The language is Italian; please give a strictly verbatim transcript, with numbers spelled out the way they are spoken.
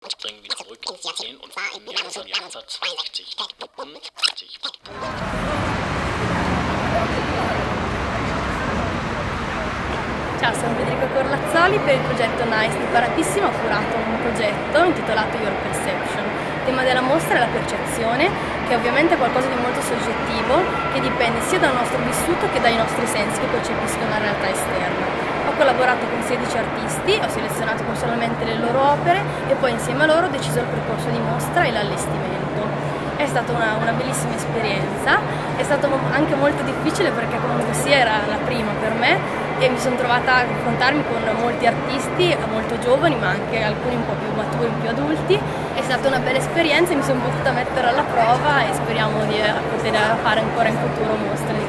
Springen wir zurück in und wir sind neunzehnhundertzweiundsechzig. Ciao, sono Federica Corlazzoli. Per il progetto NICE di Paratissimo ho curato un progetto intitolato Your Perception. Il tema della mostra è la percezione, che ovviamente è qualcosa di molto soggettivo, che dipende sia dal nostro vissuto che dai nostri sensi che percepiscono la realtà esterna. Ho collaborato con sedici artisti, ho selezionato personalmente le loro opere e poi insieme a loro ho deciso il percorso di mostra e l'allestimento. È stata una, una bellissima esperienza, è stato anche molto difficile perché comunque sia era la prima per me e mi sono trovata a confrontarmi con molti artisti molto giovani ma anche alcuni un po' più maturi, più adulti. È stata una bella esperienza e mi sono potuta mettere alla prova e speriamo di poter fare ancora in futuro mostre.